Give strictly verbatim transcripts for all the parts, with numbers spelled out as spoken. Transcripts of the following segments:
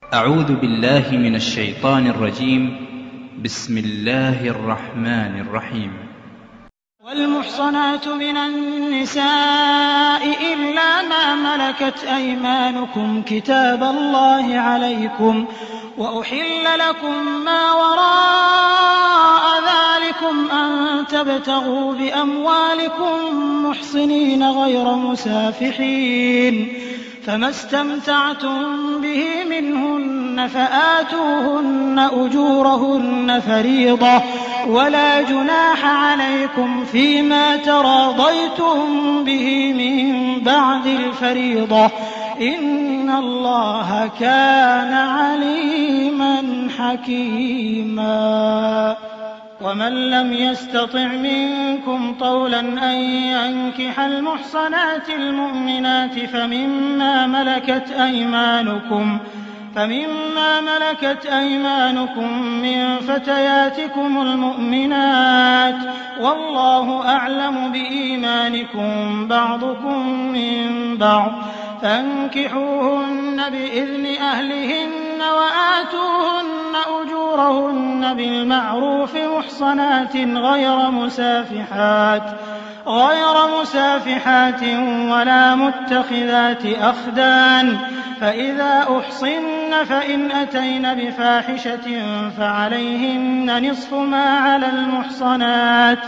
أعوذ بالله من الشيطان الرجيم. بسم الله الرحمن الرحيم. والمحصنات من النساء إلا ما ملكت أيمانكم كتاب الله عليكم، وأحل لكم ما وراء ذلكم أن تبتغوا بأموالكم محصنين غير مسافحين، فما استمتعتم به منهن فآتوهن أجورهن فريضة، ولا جناح عليكم فيما تراضيتم به من بعد الفريضة، إن الله كان عليما حكيما. ومن لم يستطع منكم طولا أن ينكح المحصنات المؤمنات فمما ملكت أيمانكم فمما ملكت أيمانكم من فتياتكم المؤمنات، والله أعلم بإيمانكم بعضكم من بعض، فانكحوهن بإذن أهلهن وآتوهن أجورهن بالمعروف محصنات غير مسافحات غير مسافحات ولا متخذات أخدان، فإذا أحصن فإن أتين بفاحشة فعليهن نصف ما على المحصنات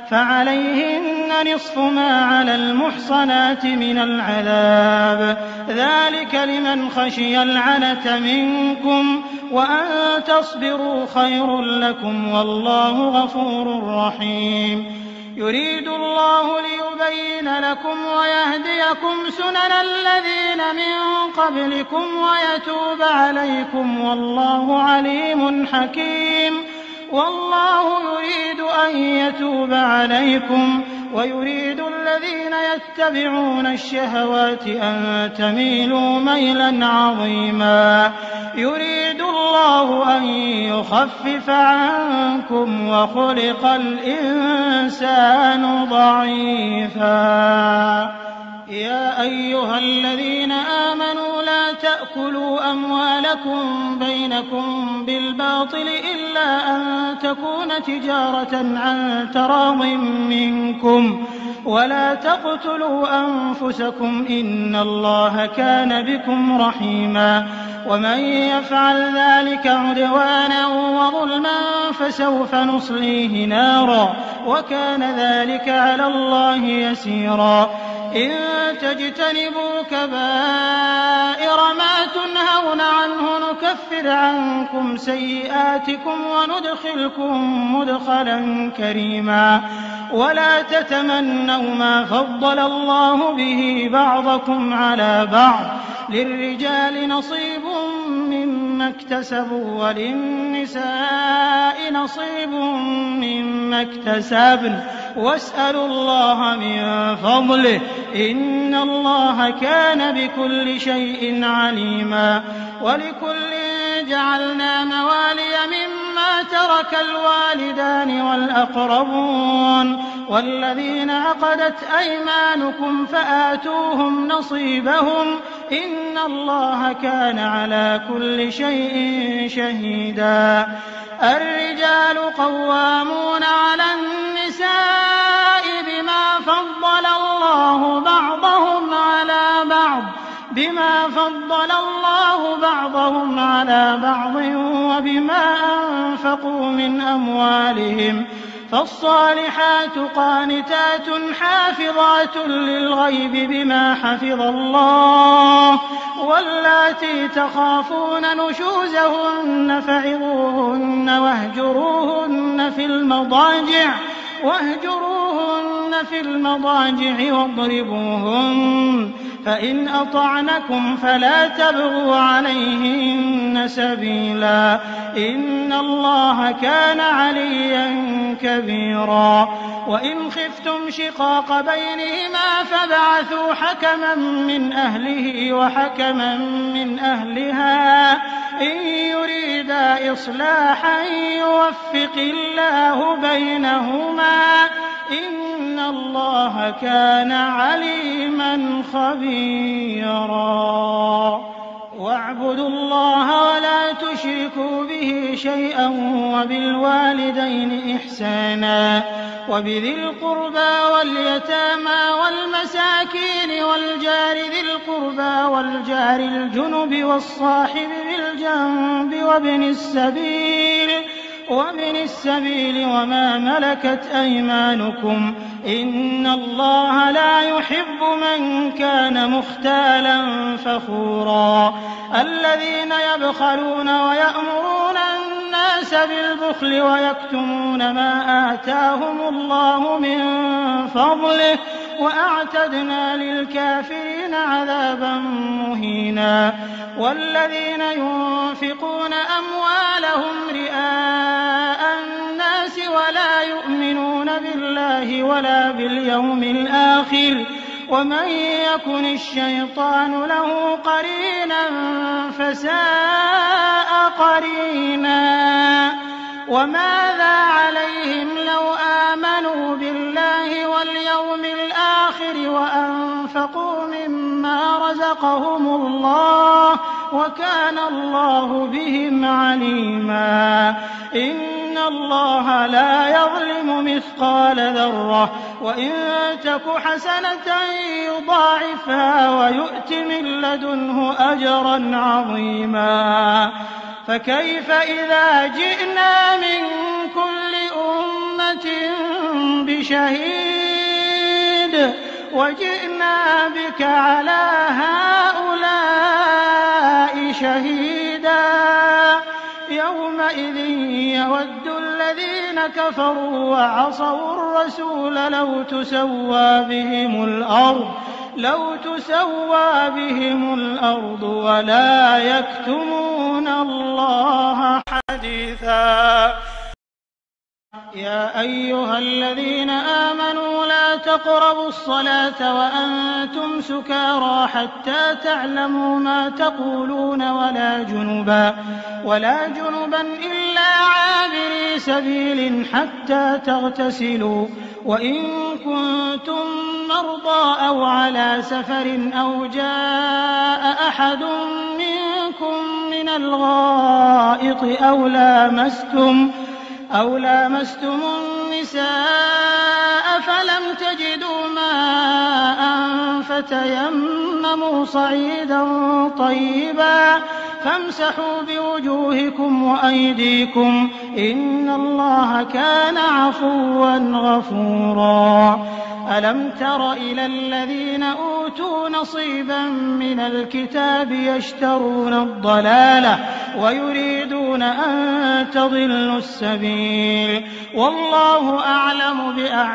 فعليهن نصف ما على المحصنات من العذاب، ذلك لمن خشي العنة منكم، وأن تصبروا خير لكم، والله غفور رحيم. يريد الله ليبين لكم ويهديكم سنن الذين من قبلكم ويتوب عليكم، والله عليم حكيم. والله يريد أن يتوب عليكم ويريد الذين يتبعون الشهوات أن تميلوا ميلا عظيما. يريد الله أن يخفف عنكم وخلق الإنسان ضعيفا. يا أيها الذين آمنوا لا تأكلوا أموالكم بينكم بالباطل إلا أن تكون تجارة عن تراض منكم، ولا تقتلوا أنفسكم إن الله كان بكم رحيما. ومن يفعل ذلك عدوانا وظلما فسوف نصليه نارا، وكان ذلك على الله يسيرا. إن تجتنبوا كبائر ما تنهون عنه نكفر عنكم سيئاتكم وندخلكم مدخلا كريما. ولا تتمنوا ما فضل الله به بعضكم على بعض، للرجال نصيب مما اكتسبوا وللنساء نصيب مما اكتسبن، واسألوا الله من فضله إن الله كان بكل شيء عليما. ولكل جعلنا موالي مما ترك الوالدان والأقربون والذين عقدت أيمانكم فآتوهم نصيبهم إن الله كان على كل شيء شهيدا. الرجال قوامون على النساء بما فضل الله بعضهم على بعض بما فضل الله بعضهم على بعض وبما أنفقوا من أموالهم، فالصالحات قانتات حافظات للغيب بما حفظ الله، واللاتي تخافون نشوزهن فعظوهن واهجروهن في المضاجع واهجروهن في المضاجع واضربوهن، فإن أطعنكم فلا تبغوا عليهن سبيلا إن الله كان عليا كبيرا. وإن خفتم شقاق بينهما فابعثوا حكما من أهله وحكما من أهلها إن يريدا إصلاحا يوفق الله بينهما إن الله كان عليما خبيرا. واعبدوا الله ولا تشركوا به شيئا وبالوالدين إحسانا وبذي القربى واليتامى والمساكين والجار ذي القربى والجار الجنب والصاحب بالجنب وابن السبيل وابن السبيل وما ملكت أيمانكم إن الله لا يحب من كان مختالا فخورا الذين يبخلون ويأمرون الناس بالبخل ويكتمون ما آتاهم الله من فضله وأعتدنا للكافرين عذابا مهينا والذين ينفقون أموالهم رئاء الناس ولا يؤمنون بالله ولا باليوم الآخر ومن يكن الشيطان له قرينا فساء قرينا وماذا عليهم لو آمنوا بالله واليوم الآخر وأنفقوا مما رزقهم الله وكان الله بهم عليما إن الله لا يظلم مثقال ذرة وإن تك حسنة يضاعفها ويؤت من لدنه أجرا عظيما فكيف إذا جئنا من كل أمة بشهيد وجئنا بك على هؤلاء شهيدا يومئذ يود الذين كفروا وعصوا الرسول لو تسوى بهم الأرض لو تسوى بهم الأرض ولا يكتمون الله حديثا يا أيها الذين آمنوا لا تقربوا الصلاة وأنتم سكارى حتى تعلموا ما تقولون ولا جنبا ولا جنبا إلا عابري سبيل حتى تغتسلوا وإن كنتم مرضى أو على سفر أو جاء أحد منكم من الغائط أو لامستم أو لامستم النساء فلم تجدوا ماء فتيمموا صعيدا طيبا فامسحوا بوجوهكم وأيديكم إن الله كان عفوا غفورا ألم تر إلى الذين أوتوا نصيبا من الكتاب يشترون الضلالة ويريدون أن تضلوا السبيل والله أعلم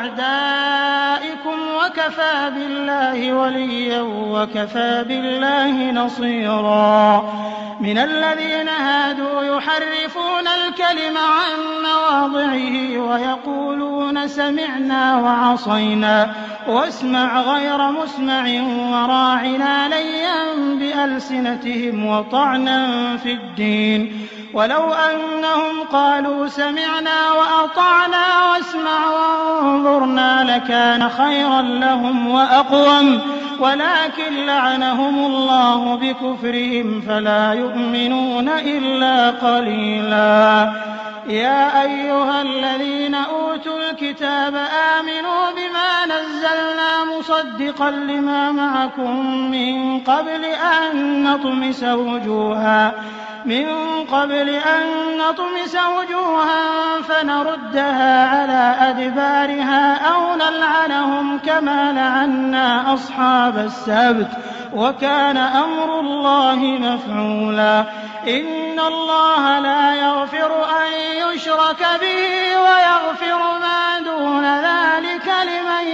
بأعدائكم وكفى بالله وليا وكفى بالله نصيرا من الذين هادوا يحرفون الكلم عن مواضعه ويقولون سمعنا وعصينا واسمع غير مسمع وراعنا ليا بألسنتهم وطعنا في الدين ولو أنهم قالوا سمعنا وأطعنا واسمع وانظرنا لكان خيرا لهم وأقوم ولكن لعنهم الله بكفرهم فلا يؤمنون إلا قليلا يا أيها الذين أوتوا الكتاب آمنوا بما نزلنا مصدقا لما معكم من قبل أن نطمس وجوها من قبل أن نطمس وجوها فنردها على أدبارها أو نلعنهم كما لعنا أصحاب السبت وكان أمر الله مفعولا إن الله لا يغفر أن يشرك به ويغفر ما دون ذلك لمن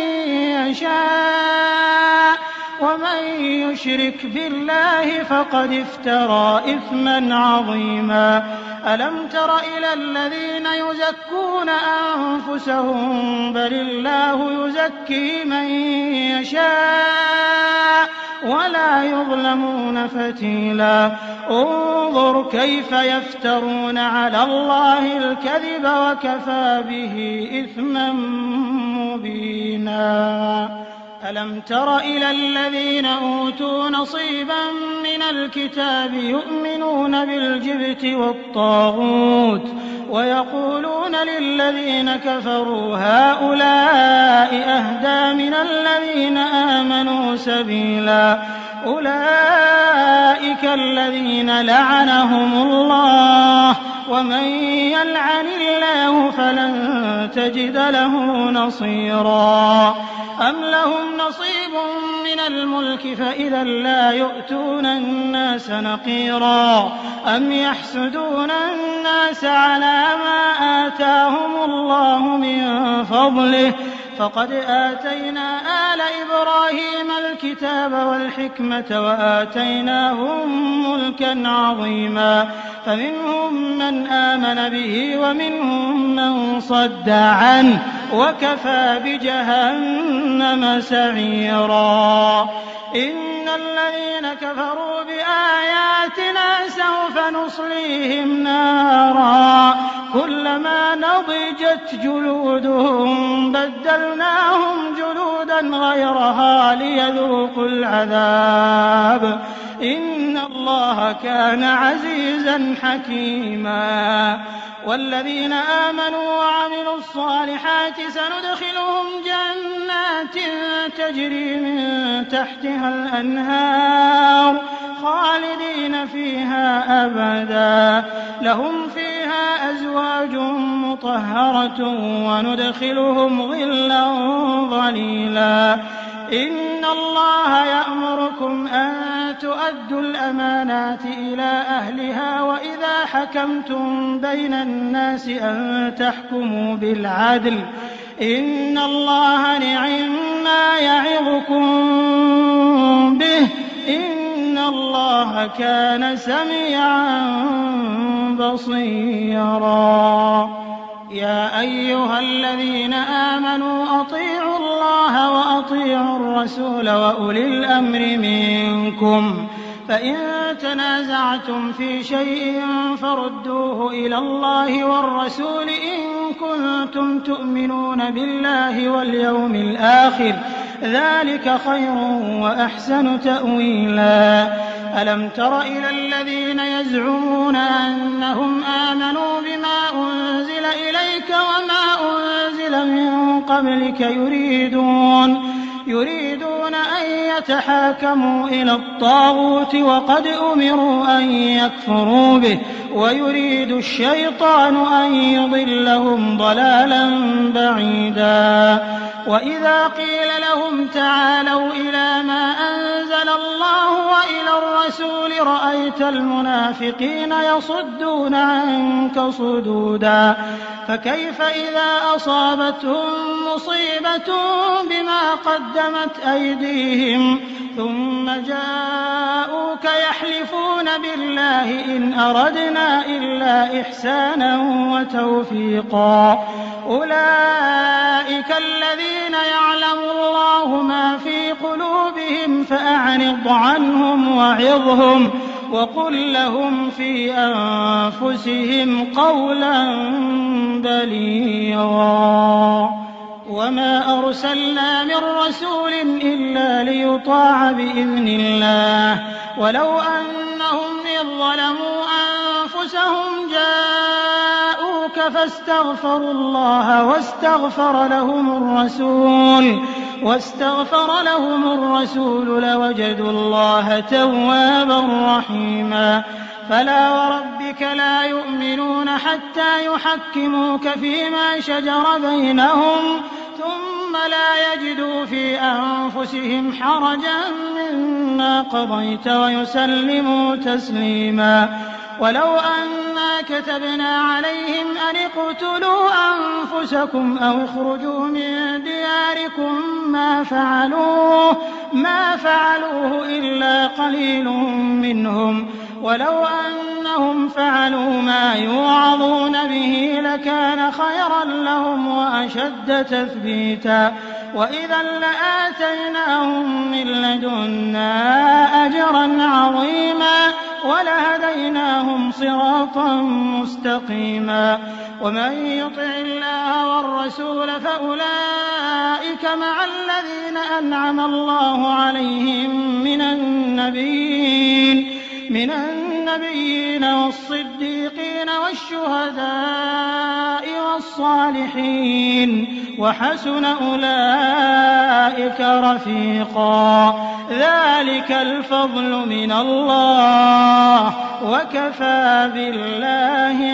يشاء ومن يشرك بالله فقد افترى إثما عظيما ألم تر إلى الذين يزكون أنفسهم بل الله يزكي من يشاء ولا يظلمون فتيلا انظر كيف يفترون على الله الكذب وكفى به إثما مبينا ألم تر إلى الذين أوتوا نصيبا من الكتاب يؤمنون بالجبت والطاغوت ويقولون للذين كفروا هؤلاء أهدى من الذين آمنوا سبيلا أولئك الذين لعنهم الله ومن يلعن الله فلن تجد له نصيرا أم لهم نصيب من الملك فإذا لا يؤتون الناس نقيرا أم يحسدون الناس على ما آتاهم الله من فضله فقد آتينا آل إبراهيم الكتاب والحكمة وآتيناهم ملكا عظيما فمنهم من آمن به ومنهم من صد عنه وكفى بجهنم سعيرا إن الذين كفروا بآياتنا سوف نصليهم نارا كلما نضجت جلودهم بدلناهم جلودا غيرها ليذوقوا العذاب إن الله كان عزيزا حكيما والذين آمنوا وعملوا الصالحات سندخلهم جنات تجري من تحتها الأنهار خالدين فيها أبدا لهم فيها أزواج مطهرة وندخلهم ظلا ظليلا إن الله يأمركم أن تؤدوا الأمانات إلى أهلها وإذا حكمتم بين الناس أن تحكموا بالعدل إن الله نعما يعظكم به إن الله كان سميعا بصيرا يا أيها الذين آمنوا أطيعوا الله وأطيعوا الرسول وأولي الأمر منكم فإن تنازعتم في شيء فردوه إلى الله والرسول إن كنتم تؤمنون بالله واليوم الآخر ذلك خير وأحسن تأويلا ألم تر إلى الذين يزعمون أنهم آمنوا بما أنزل إليك وما أنزل من قبلك يريدون يريدون أن يتحاكموا إلى الطاغوت وقد أمروا أن يكفروا به ويريد الشيطان أن يضلهم ضلالا بعيدا وإذا قيل لهم تعالوا إلى ما أنزل الله وإلى الرسول رأيت المنافقين يصدون عنك صدودا فكيف إذا أصابتهم مصيبة بما قدمت أيديهم ثم جاءوك يحلفون بالله إن أردنا إلا إحسانا وتوفيقا أولئك الذين يعلم الله ما في قلوبهم فأعرض عنهم وعظهم وقل لهم في أنفسهم قولا بليغا وما أرسلنا من رسول إلا ليطاع بإذن الله ولو أنهم إذ ظلموا أنفسهم جاءوك فاستغفروا الله واستغفر لهم الرسول واستغفر لهم الرسول لوجدوا الله توابا رحيما فلا وربك لا يؤمنون حتى يحكموك فيما شجر بينهم ثم لا يجدوا في أنفسهم حرجا مما قضيت ويسلموا تسليما ولو أنا كتبنا عليهم أن اقتلوا أنفسكم أو اخرجوا من دياركم ما فعلوه ما فعلوه إلا قليل منهم ولو أنهم فعلوا ما يوعظون به لكان خيرا لهم وأشد تثبيتا وإذا لآتيناهم من لدنا أجرا عظيما وَلَهَدَيْنَاهُمْ صِرَاطًا مُّسْتَقِيمًا. وَمَن يُطِعِ اللَّهَ وَالرَّسُولَ فَأُولَٰئِكَ مَعَ الَّذِينَ أَنْعَمَ اللَّهُ عَلَيْهِم مِّنَ النَّبِيِّينَ من النبيين والصديقين والشهداء والصالحين وحسن أولئك رفيقا. ذلك الفضل من الله وكفى بالله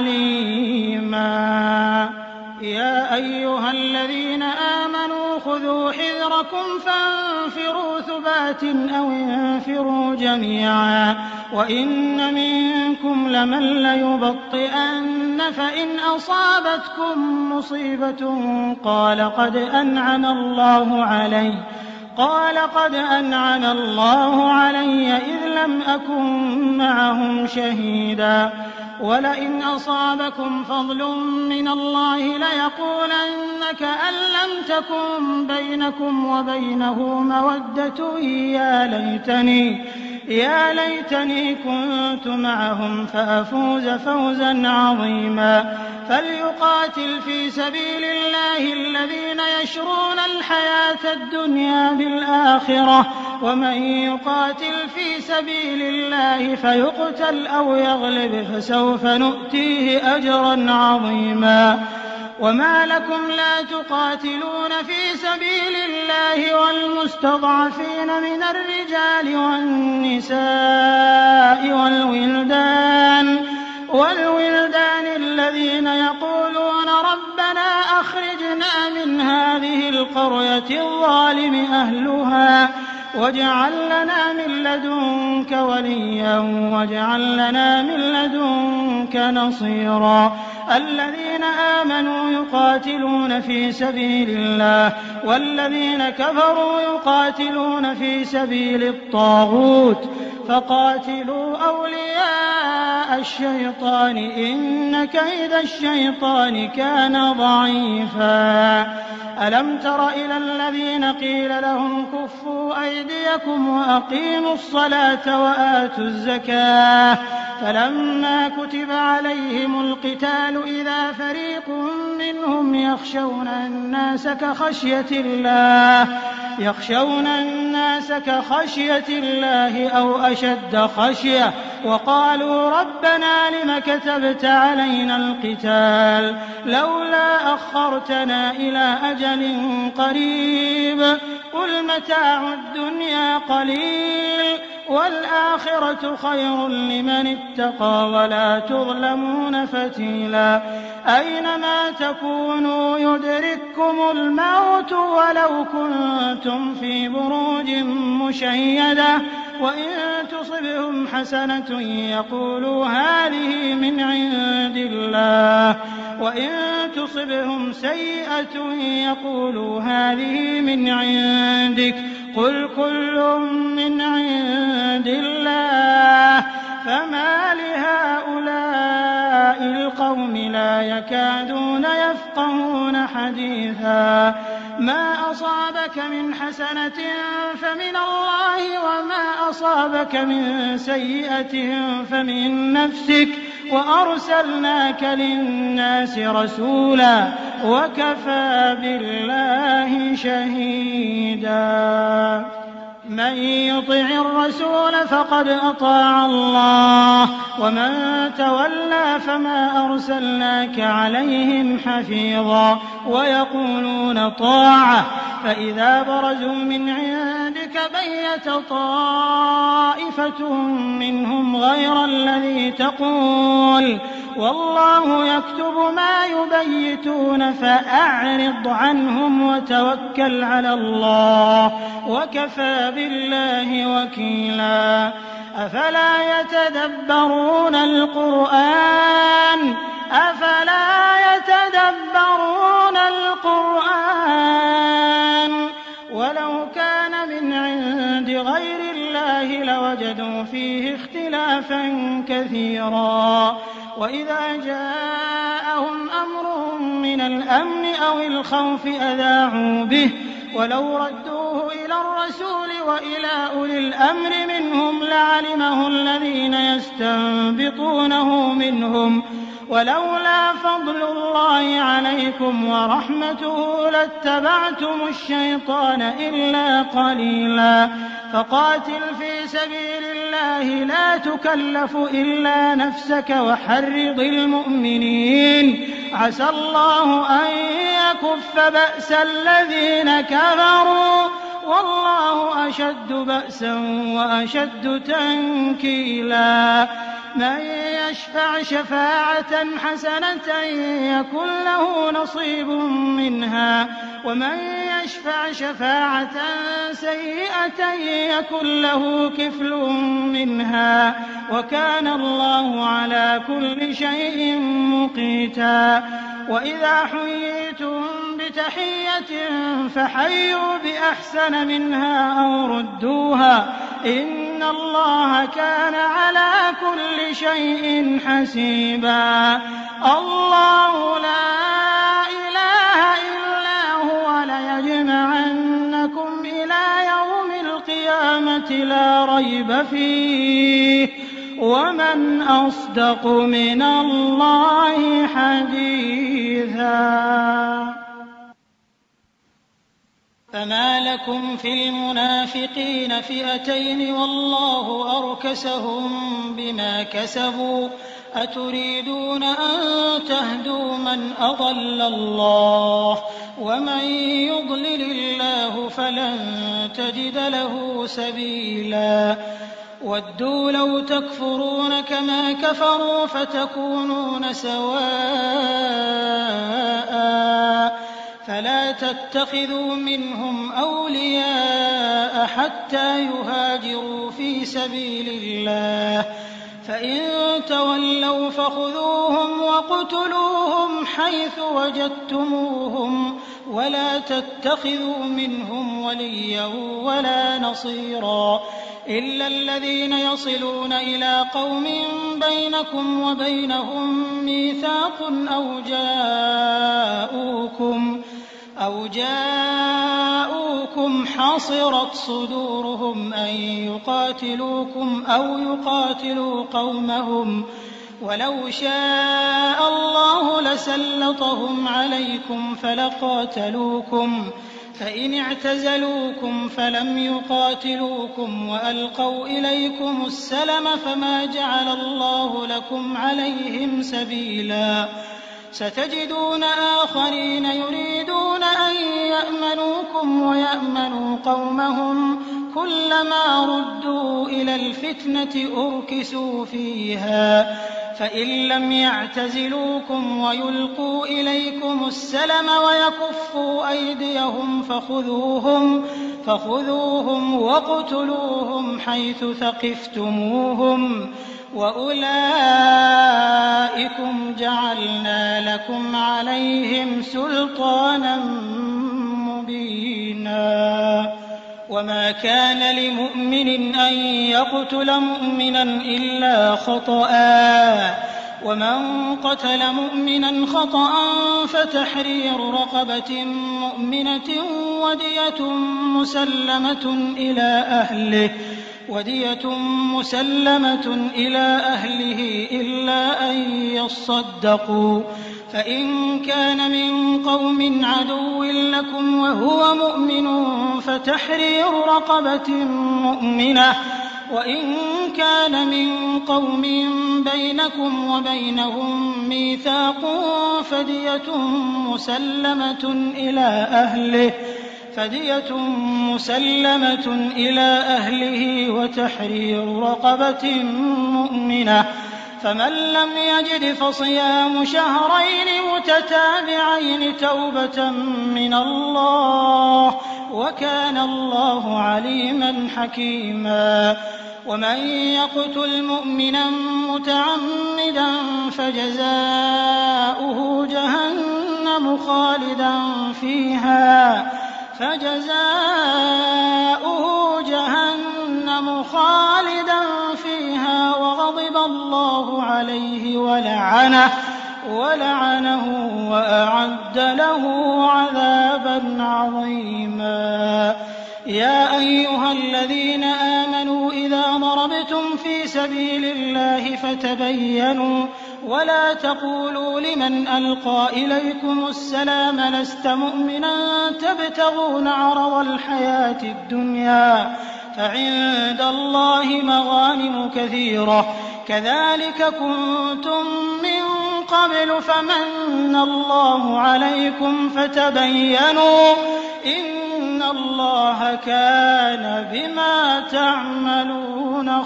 عليما. يا أيها الذين آمنوا خذوا حذركم فانفروا ثبات أو انفروا جميعا وإن منكم لمن ليبطئن فإن أصابتكم مصيبة قال قد أنعم الله علي قال قد أنعم الله علي إذ لم أكن معهم شهيدا ولئن أصابكم فضل من الله ليقولن كأن لم تكن بينكم وبينه مودة يا ليتني يا ليتني كنت معهم فأفوز فوزا عظيما. فليقاتل في سبيل الله الذين يشرون الحياة الدنيا بالآخرة ومن يقاتل في سبيل الله فيقتل أو يغلب فسوف نؤتيه أجرا عظيما. وما لكم لا تقاتلون في سبيل الله والمستضعفين من الرجال والنساء والولدان والولدان الذين يقولون ربنا أخرجنا من هذه القرية الظالم أهلها واجعل لنا من لدنك وليا واجعل لنا من لدنك نصيرا. الذين آمنوا يقاتلون في سبيل الله والذين كفروا يقاتلون في سبيل الطاغوت فقاتلوا أولياء الشيطان إن كيد الشيطان كان ضعيفا. ألم تر إلى الذين قيل لهم كفوا أيديكم وأقيموا الصلاة وآتوا الزكاة فلما كتب عليهم القتال إذا فريق منهم يخشون الناس كخشية الله يخشون الناس كخشية الله أو أشد خشية وقالوا ربنا لم كتبت علينا القتال لولا أخرتنا إلى أجل قريب قل متاع الدنيا قليل والآخرة خير لمن اتقى ولا تظلمون فتيلا. أينما تكونوا يدرككم الموت ولو كنتم في بروج مشيدة وإن تصبهم حسنة يقولوا هذه من عند الله وإن تصبهم سيئة يقولوا هذه من عندك قل كل من عند الله فما لهؤلاء القوم لا يكادون يفقهون حديثا. ما أصابك من حسنة فمن الله وما أصابك من سيئة فمن نفسك وأرسلناك للناس رسولا وكفى بالله شهيدا. من يطع الرسول فقد أطاع الله ومن تولى فما أرسلناك عليهم حفيظا ويقولون طاعة فإذا برزوا من عندك بيت طائفة منهم غير الذي تقول والله يكتب ما يبيتون فأعرض عنهم وتوكل على الله وكفى بالله وكيلا. أفلا يتدبرون القرآن أفلا يتدبرون القرآن ولو كان من عند غير الله لوجدوا فيه اختلافا كثيرا. وإذا جاءهم أمر من الأمن أو الخوف أذاعوا به ولو ردوه إلى الرسول وإلى أولي الأمر منهم لعلمه الذين يستنبطونه منهم ولولا فضل الله عليكم ورحمته لاتبعتم الشيطان إلا قليلا فقاتل في سبيل الله لا تكلف إلا نفسك وحرض المؤمنين عسى الله أن يكف بأس الذين كفروا والله أشد بأسا وأشد تنكيلا من يشفع شفاعة حسنة يكن له نصيب منها ومن يشفع شفاعة سيئة يكن له كفل منها وكان الله على كل شيء مقيتا وإذا حييتم بتحية فحيوا بأحسن منها أو ردوها إن الله كان على كل شيء حسيبا الله لا إله إلا هو ليجمعنكم إلى يوم القيامة لا ريب فيه ومن أصدق من الله حديثا فما لكم في المنافقين فئتين والله أركسهم بما كسبوا أتريدون أن تهدوا من أضل الله ومن يضلل الله فلن تجد له سبيلا ودوا لو تكفرون كما كفروا فتكونون سواء فلا تتخذوا منهم أولياء حتى يهاجروا في سبيل الله فإن تولوا فخذوهم واقتلوهم حيث وجدتموهم ولا تتخذوا منهم وليا ولا نصيرا إلا الذين يصلون إلى قوم بينكم وبينهم ميثاق أو جاءوكم أو جاءوكم حصرت صدورهم أن يقاتلوكم أو يقاتلوا قومهم ولو شاء الله لسلطهم عليكم فلقاتلوكم فإن اعتزلوكم فلم يقاتلوكم وألقوا إليكم السلم فما جعل الله لكم عليهم سبيلا ستجدون آخرين يريدون أن يأمنوكم ويأمنوا قومهم كلما ردوا إلى الفتنة أركسوا فيها فإن لم يعتزلوكم ويلقوا إليكم السلم ويكفوا أيديهم فخذوهم فخذوهم واقتلوهم حيث ثقفتموهم وأولئكم جعلنا لكم عليهم سلطانا مبينا وما كان لمؤمن أن يقتل مؤمنا إلا خطأ ومن قتل مؤمنا خطأ فتحرير رقبة مؤمنة ودية مسلمة إلى أهله ودية مسلمة إلى أهله إلا أن يصدقوا فإن كان من قوم عدو لكم وهو مؤمن فتحرير رقبة مؤمنة وإن كان من قوم بينكم وبينهم ميثاق فدية مسلمة إلى أهله فدية مسلمة إلى أهله وتحرير رقبة مؤمنة فمن لم يجد فصيام شهرين متتابعين توبة من الله وكان الله عليما حكيما ومن يقتل مؤمنا متعمدا فجزاؤه جهنم خالدا فيها فجزاؤه جهنم خالدا فيها وغضب الله عليه ولعنه ولعنه وأعد له عذابا عظيما يَا أَيُّهَا الَّذِينَ آمَنُوا إِذَا ضَرَبْتُمْ فِي سَبِيلِ اللَّهِ فَتَبَيَّنُوا وَلَا تَقُولُوا لِمَنْ أَلْقَىٰ إِلَيْكُمُ السَّلَامَ لَسْتَ مُؤْمِنًا تَبْتَغُونَ عَرَضَ الْحَيَاةِ الدُّنْيَا فَعِندَ اللَّهِ مَغَانِمُ كَثِيرَةٌ كَذَٰلِكَ كُنتُم مِّن قَبْلُ فَمَنَّ اللَّهُ عَلَيْكُمْ فَتَبَيَّنُوا ۚ إِنَّ اللَّهَ كَانَ بِمَا تَعْمَلُونَ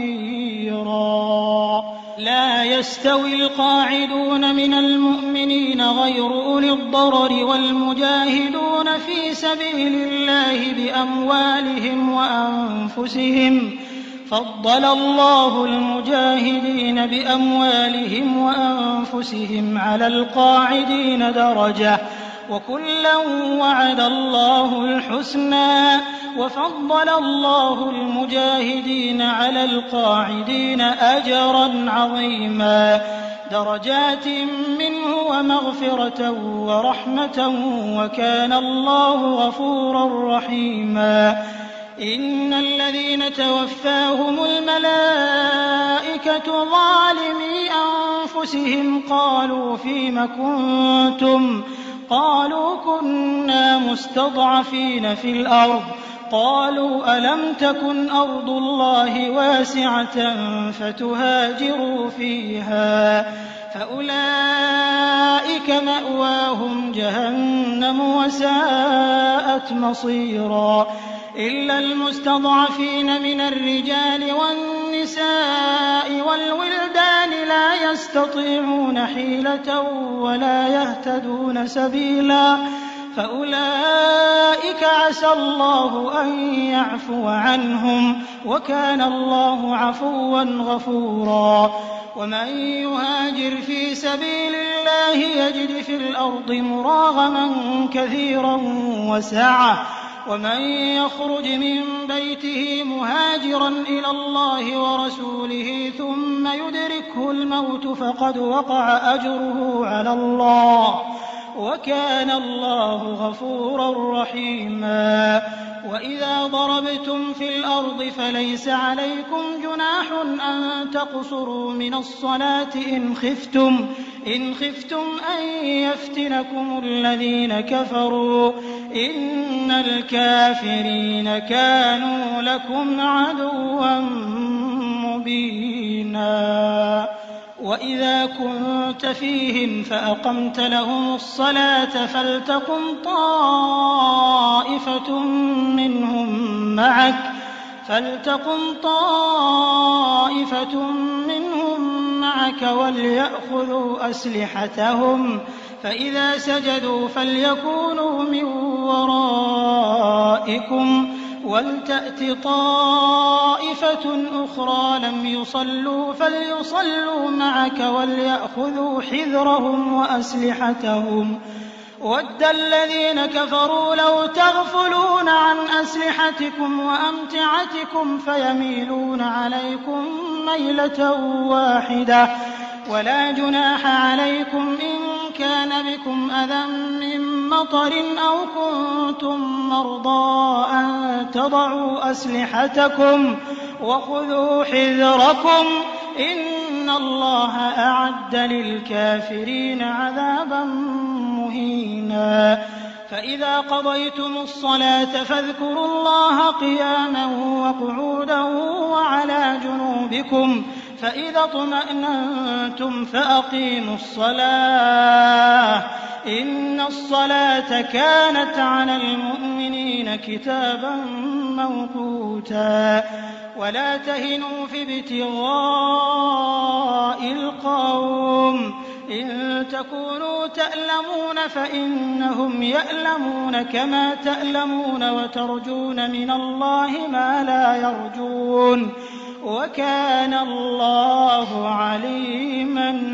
خَبِيرًا. لَّا يَسْتَوِي الْقَاعِدُونَ مِنَ الْمُؤْمِنِينَ غَيْرُ أُولِي الضَّرَرِ وَالْمُجَاهِدُونَ فِي سَبِيلِ اللَّهِ بِأَمْوَالِهِمْ وَأَنفُسِهِمْ ۚ فَضَّلَ اللَّهُ الْمُجَاهِدِينَ بِأَمْوَالِهِمْ وَأَنفُسِهِمْ عَلَى الْقَاعِدِينَ دَرَجَةً ۚ وَكُلًّا وَعَدَ اللَّهُ الْحُسْنَىٰ ۚ وَفَضَّلَ اللَّهُ الْمُجَاهِدِينَ عَلَى الْقَاعِدِينَ أَجْرًا عَظِيمًا دَرَجَاتٍ مِّنْهُ وَمَغْفِرَةً وَرَحْمَةً ۚ وَكَانَ اللَّهُ غَفُورًا رَّحِيمًا. إِنَّ الَّذِينَ تَوَفَّاهُمُ الْمَلَائِكَةُ ظَالِمِي أَنفُسِهِمْ قَالُوا فِيمَ كُنتُمْ ۖ قَالُوا كُنَّا مُسْتَضْعَفِينَ فِي الْأَرْضِ ۚ قَالُوا أَلَمْ تَكُنْ أَرْضُ اللَّهِ وَاسِعَةً فَتُهَاجِرُوا فِيهَا ۚ فَأُولَٰئِكَ مَأْوَاهُمْ جَهَنَّمُ وَسَاءَتْ مَصِيرًا. إِلَّا الْمُسْتَضْعَفِينَ مِنَ الرِّجَالِ وَالنِّسَاءِ وَالْوِلْدَانِ لَا يَسْتَطِيعُونَ حِيلَةً وَلَا يَهْتَدُونَ سَبِيلًا، فَأُولَٰئِكَ عَسَى اللَّهُ أَن يَعْفُوَ عَنْهُمْ ۚ وَكَانَ اللَّهُ عَفُوًّا غَفُورًا. وَمَن يُهَاجِرْ فِي سَبِيلِ اللَّهِ يَجِدْ فِي الْأَرْضِ مُرَاغَمًا كَثِيرًا وَسَعَةً، وَمَن يَخْرُجْ مِن بَيْتِهِ مُهَاجِرًا إِلَى اللَّهِ وَرَسُولِهِ ثُمَّ يُدْرِكْهُ الْمَوْتُ فَقَدْ وَقَعَ أَجْرُهُ عَلَى اللَّهِ ۚ وَكَانَ اللَّهُ غَفُورًا رَّحِيمًا. وَإِذَا ضَرَبْتُمْ فِي الْأَرْضِ فَلَيْسَ عَلَيْكُمْ جُنَاحٌ أَن تَقْصُرُوا مِنَ الصَّلَاةِ إِنْ خِفْتُمْ إِنْ خِفْتُمْ أَن يَفْتِنَكُمُ الَّذِينَ كَفَرُوا ۚ إِنَّ الْكَافِرِينَ كَانُوا لَكُمْ عَدُوًّا مُّبِينًا. وَإِذَا كُنتَ فِيهِمْ فَأَقَمْتَ لَهُمُ الصَّلَاةَ فَلْتَقُمْ طَائِفَةٌ مِّنْهُم مَّعَكَ فَلْتَقُمْ طَائِفَةٌ مِّنْهُم مَّعَكَ وَلْيَأْخُذُوا أَسْلِحَتَهُمْ ۖ فَإِذَا سَجَدُوا فَلْيَكُونُوا مِن وَرَائِكُمْ ۖ وَلْتَأْتِ طَائِفَةٌ أُخْرَىٰ لَمْ يُصَلُّوا فَلْيُصَلُّوا مَعَكَ وَلْيَأْخُذُوا حِذْرَهُمْ وَأَسْلِحَتَهُمْ ۗ وَدَّ الَّذِينَ كَفَرُوا لَوْ تَغْفُلُونَ عَنْ أَسْلِحَتِكُمْ وَأَمْتِعَتِكُمْ فَيَمِيلُونَ عَلَيْكُم مَّيْلَةً وَاحِدَةً ۚ وَلَا جُنَاحَ عَلَيْكُمْ إِن كَانَ بِكُمْ أَذًى مِّن مَّطَرٍ أَوْ كُنتُم مَّرْضَىٰ أَن تَضَعُوا أَسْلِحَتَكُمْ ۖ وَخُذُوا حِذْرَكُمْ ۗ إِنَّ اللَّهَ أَعَدَّ لِلْكَافِرِينَ عَذَابًا مُّهِينًا. فَإِذَا قَضَيْتُمُ الصَّلَاةَ فَاذْكُرُوا اللَّهَ قِيَامًا وَقُعُودًا وَعَلَىٰ جُنُوبِكُمْ، فَإِذَا اطْمَأْنَنتُمْ فَأَقِيمُوا الصَّلَاةَ ۚ إِنَّ الصَّلَاةَ كَانَتْ عَلَى الْمُؤْمِنِينَ كِتَابًا مَّوْقُوتًا. وَلَا تَهِنُوا فِي ابْتِغَاءِ الْقَوْمِ ۖ إِن تَكُونُوا تَأْلَمُونَ فَإِنَّهُمْ يَأْلَمُونَ كَمَا تَأْلَمُونَ وَتَرْجُونَ مِنَ اللَّهِ مَا لَا يَرْجُونَ ۗ وَكَانَ اللَّهُ عَلِيمًا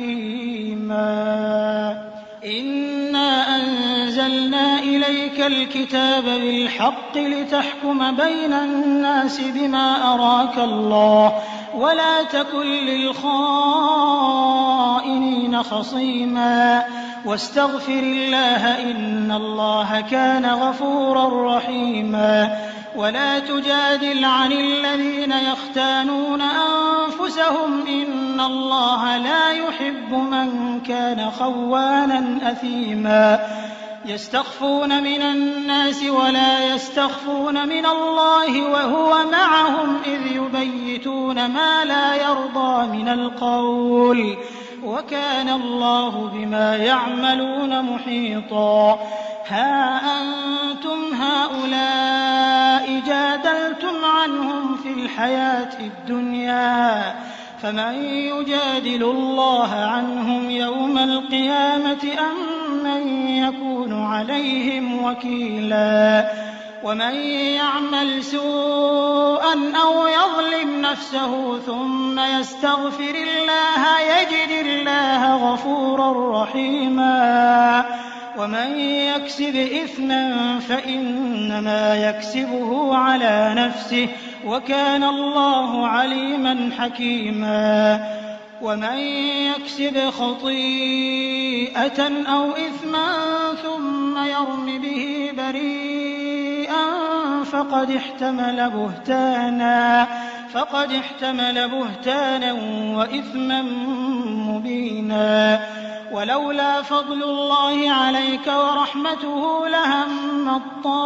حَكِيمًا. إِنَّا أَنزَلْنَا إِلَيْكَ الْكِتَابَ بِالْحَقِّ لِتَحْكُمَ بَيْنَ النَّاسِ بِمَا أَرَاكَ اللَّهُ ۚ وَلَا تَكُن لِّلْخَائِنِينَ كن خصيما واستغفر الله إن الله كان غفورا رحيما ولا تجادل عن الذين يختانون أنفسهم إن الله لا يحب من كان خوانا أثيما يستخفون من الناس ولا يستخفون من الله وهو معهم إذ يبيتون ما لا يرضى من القول وكان الله بما يعملون محيطا ها أنتم هؤلاء جادلتم عنهم في الحياة الدنيا فمن يجادل الله عنهم يوم القيامة أم من يكون عليهم وكيلا ومن يعمل سوءا أو يظلم نفسه ثم يستغفر الله يجد الله غفورا رحيما ومن يكسب إثما فإنما يكسبه على نفسه وكان الله عليما حكيما ومن يكسب خطيئة أو إثما ثم يرم به بريئا فقد احتمل بهتانا فقد احتمل بهتانا وإثما مبينا ولولا فضل الله عليك ورحمته لهم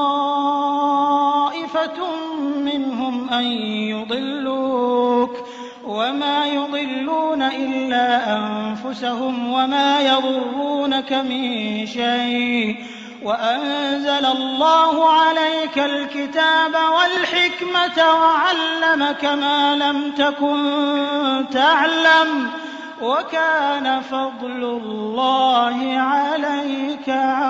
طائفة منهم أن يضلوك وما يضلون إلا أنفسهم وما يضرونك من شيء وأنزل الله عليك الكتاب والحكمة وعلمك ما لم تكن تعلم وكان فضل الله عليك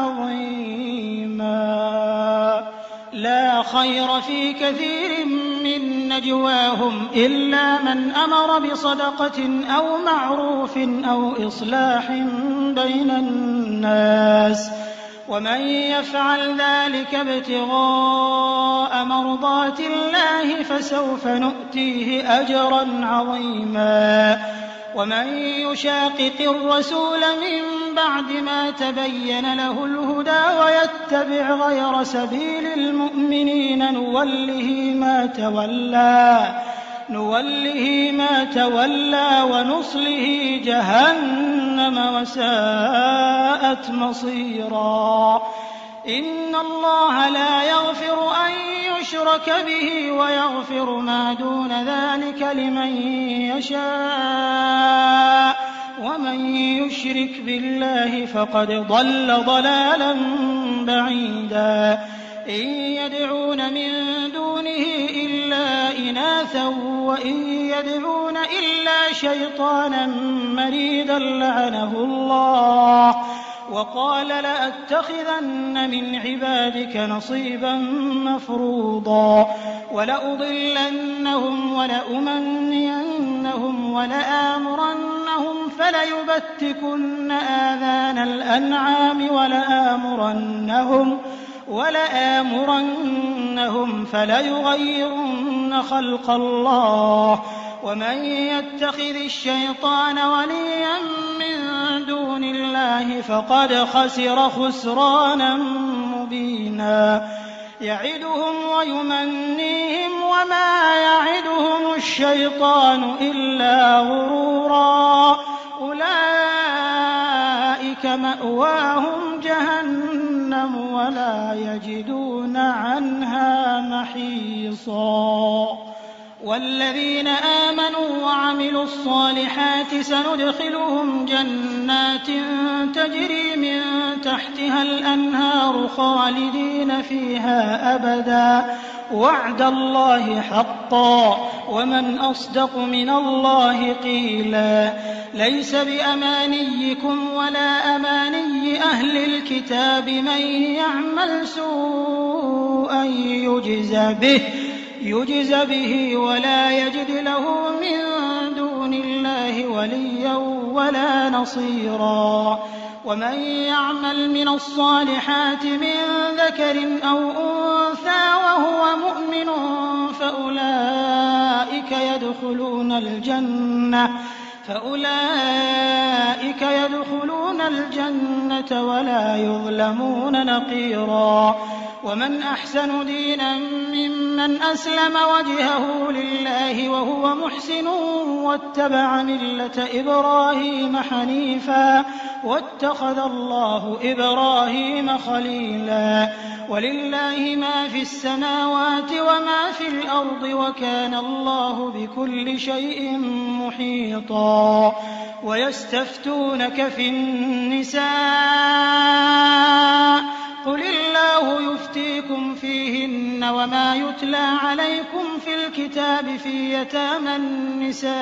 عظيما لا خير في كثير من نجواهم إلا من أمر بصدقة أو معروف أو إصلاح بين الناس ومن يفعل ذلك ابتغاء مرضات الله فسوف نؤتيه أجرا عظيما ومن يشاقق الرسول من بعد ما تبين له الهدى ويتبع غير سبيل المؤمنين نوله ما تولى نوله ما تولى ونصله جهنم وساءت مصيرا إن الله لا يغفر أن يشرك به ويغفر ما دون ذلك لمن يشاء ومن يشرك بالله فقد ضل ضلالا بعيدا إن يدعون من دونه إلا إناثا وإن يدعون إلا شيطانا مريدا لعنه الله وقال لأتخذن من عبادك نصيبا مفروضا ولأضلنهم ولأمنينهم ولآمرنهم فليبتكن آذان الأنعام ولآمرنهم ولآمرنهم فليغيرن خلق الله ومن يتخذ الشيطان وليا من دون الله فقد خسر خسرانا مبينا يعدهم ويمنيهم وما يعدهم الشيطان إلا غرورا أولئك مأواهم جهنم ولا يجدون عنها محيصا والذين آمنوا وعملوا الصالحات سندخلهم جنات تجري من تحتها الأنهار خالدين فيها أبدا وعد الله حقا ومن أصدق من الله قيلا ليس بأمانيكم ولا أماني أهل الكتاب من يعمل سوءا يجز به يجز به ولا يجد له من دون الله وليا ولا نصيرا ومن يعمل من الصالحات من ذكر أو أنثى وهو مؤمن فأولئك يدخلون الجنة فأولئك يدخلون الجنة ولا يظلمون نقيرا. ومن أحسن دينا ممن أسلم وجهه لله وهو محسن واتبع ملة إبراهيم حنيفا واتخذ الله إبراهيم خليلا. ولله ما في السماوات وما في الأرض وكان الله بكل شيء محيطا. ويستفتونك في النساء قل الله يفتيكم فيهن وما يتلى عليكم في الكتاب في يتامى النساء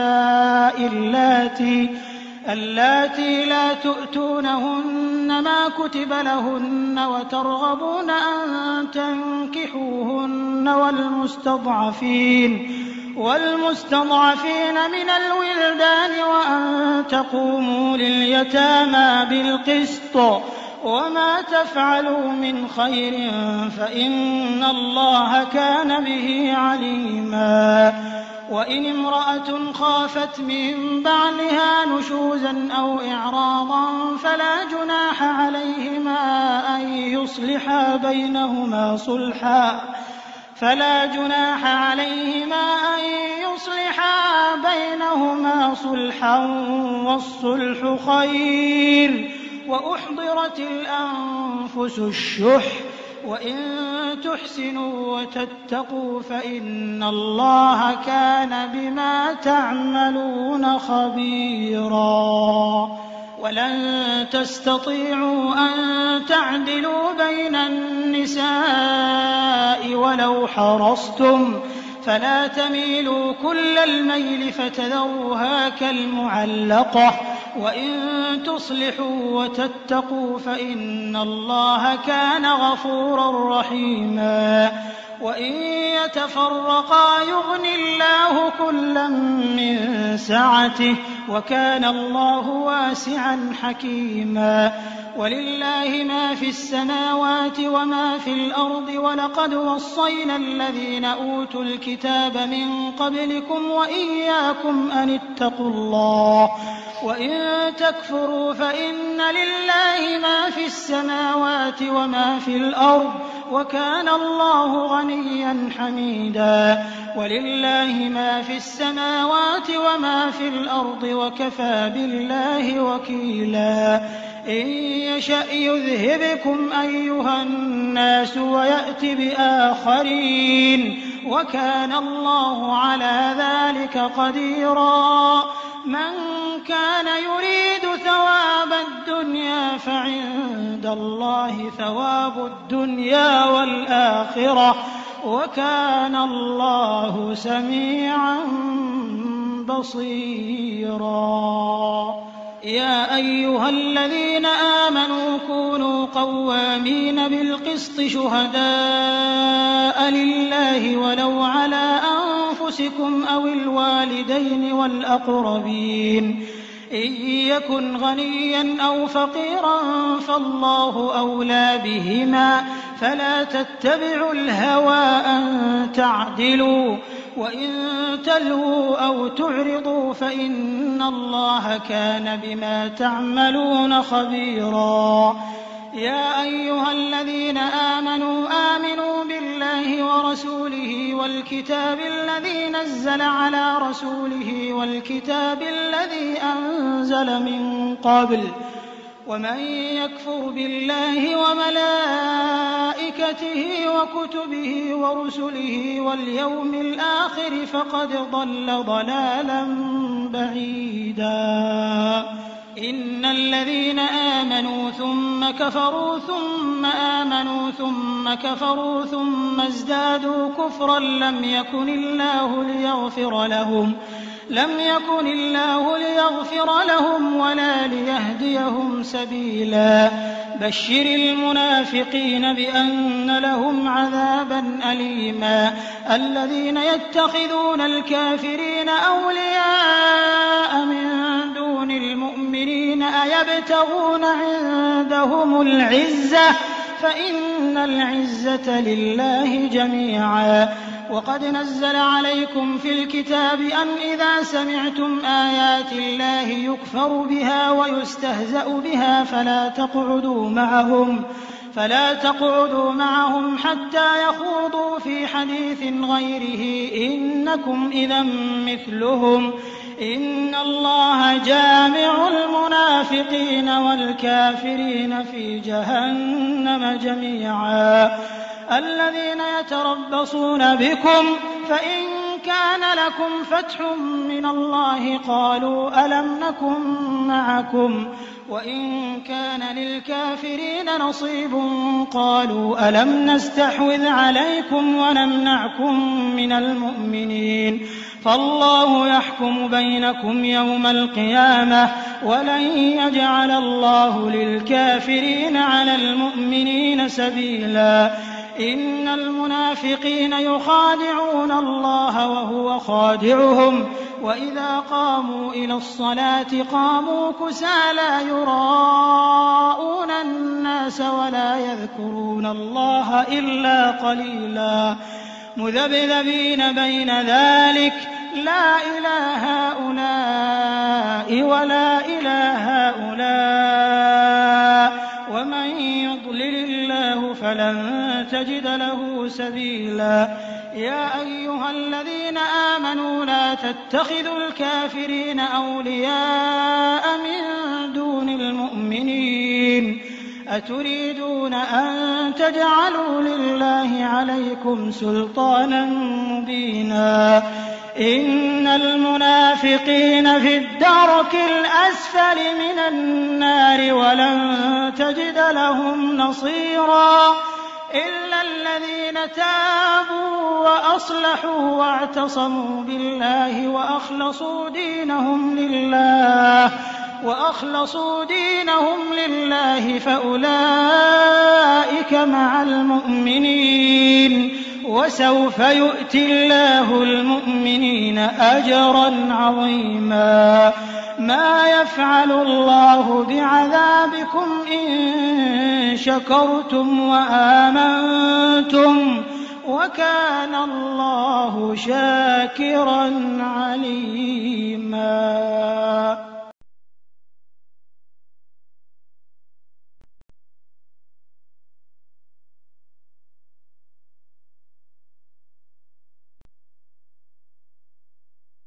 اللاتي اللاتي لا تؤتونهن ما كتب لهن وترغبون أن تنكحوهن والمستضعفين والمستضعفين من الولدان وأن تقوموا لليتامى بالقسط وما تفعلوا من خير فإن الله كان به عليما. وإن امرأة خافت من بعلها نشوزا أو إعراضا فلا جناح عليهما أن يصلحا بينهما صلحا فلا جناح عليهما أن يصلحا بينهما صلحا والصلح خير. وأحضرت الأنفس الشح وإن تحسنوا وتتقوا فإن الله كان بما تعملون خبيرا. ولن تستطيعوا أن تعدلوا بين النساء ولو حرصتم فلا تميلوا كل الميل فتذروها كالمعلقة. وإن تصلحوا وتتقوا فإن الله كان غفورا رحيما. وإن يتفرقا يغن الله كلا من سعته وكان الله واسعا حكيما. ولله ما في السماوات وما في الأرض ولقد وصينا الذين أوتوا الكتاب من قبلكم وإياكم أن اتقوا الله. وإن تكفروا فإن لله ما في السماوات وما في الأرض وكان الله غنيا حميدا. ولله ما في السماوات وما في الأرض وكفى بالله وكيلا. إن يشأ يذهبكم أيها الناس ويأت بآخرين وكان الله على ذلك قديرا. من كان يريد ثواب الدنيا فعند الله ثواب الدنيا والآخرة وكان الله سميعا بصيرا. يا أيها الذين آمنوا كونوا قوامين بالقسط شهداء لله ولو على أنفسكم أو الوالدين والأقربين إن يكن غنيا أو فقيرا فالله أولى بهما فلا تتبعوا الهوى أن تعدلوا وإن تلووا أو تعرضوا فإن الله كان بما تعملون خبيرا. يا أيها الذين آمنوا آمنوا بالله ورسوله والكتاب الذي نزل على رسوله والكتاب الذي أنزل من قبل ومن يكفر بالله وملائكته وكتبه ورسله واليوم الآخر فقد ضل ضلالا بعيدا. إن الذين آمنوا ثم كفروا ثم آمنوا ثم كفروا ثم ازدادوا كفرا لم يكن الله ليغفر لهم لم يكن الله ليغفر لهم ولا ليهديهم سبيلا. بشر المنافقين بأن لهم عذابا أليما. الذين يتخذون الكافرين أولياء من دون المؤمنين أيبتغون عندهم العزة فإن العزة لله جميعا. وقد نزل عليكم في الكتاب أن إذا سمعتم آيات الله يكفر بها ويستهزأ بها فلا تقعدوا معهم فلا تقعدوا معهم حتى يخوضوا في حديث غيره إنكم إذا مثلهم إن الله جامع المنافقين والكافرين في جهنم جميعا الذين يتربصون بكم فإن كان لكم فتح من الله قالوا ألم نكن معكم وإن كان للكافرين نصيب قالوا ألم نستحوذ عليكم ونمنعكم من المؤمنين فالله يحكم بينكم يوم القيامة ولن يجعل الله للكافرين على المؤمنين سبيلا إن المنافقين يخادعون الله وهو خادعهم وإذا قاموا إلى الصلاة قاموا كسالى يراءون الناس ولا يذكرون الله إلا قليلا مذبذبين بين ذلك لا إلى هؤلاء ولا إلى هؤلاء ومن يضلل الله فلن تجد له سبيلا يا أيها الذين آمنوا لا تتخذوا الكافرين أولياء من دون المؤمنين أتريدون أن تجعلوا لله عليكم سلطانا مبينا إن المنافقين في الدرك الأسفل من النار ولن تجد لهم نصيرا إلا الذين تابوا وأصلحوا واعتصموا بالله وأخلصوا دينهم لله وأخلصوا دينهم لله فأولئك مع المؤمنين وسوف يؤتي الله المؤمنين أجرا عظيما ما يفعل الله بعذابكم إن شكرتم وآمنتم وكان الله شاكرا عليما.